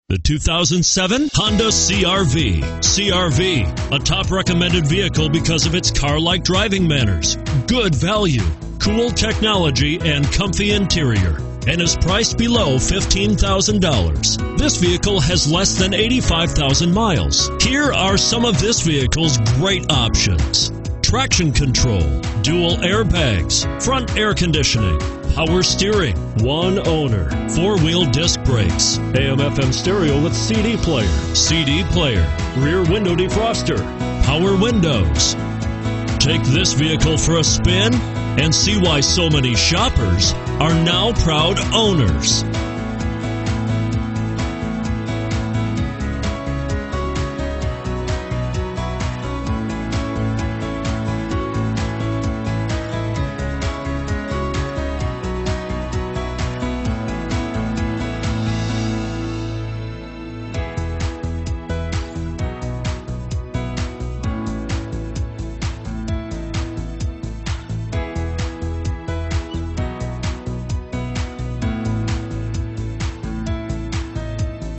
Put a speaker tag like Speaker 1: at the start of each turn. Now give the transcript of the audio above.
Speaker 1: The 2007 Honda CR-V. CR-V, a top recommended vehicle because of its car-like driving manners, good value, cool technology, and comfy interior, and is priced below $15,000. This vehicle has less than 85,000 miles. Here are some of this vehicle's great options: traction control, dual airbags, front air conditioning, power steering, one owner, four-wheel disc brakes, AM/FM stereo with CD player, rear window defroster, power windows. Take this vehicle for a spin and see why so many shoppers are now proud owners.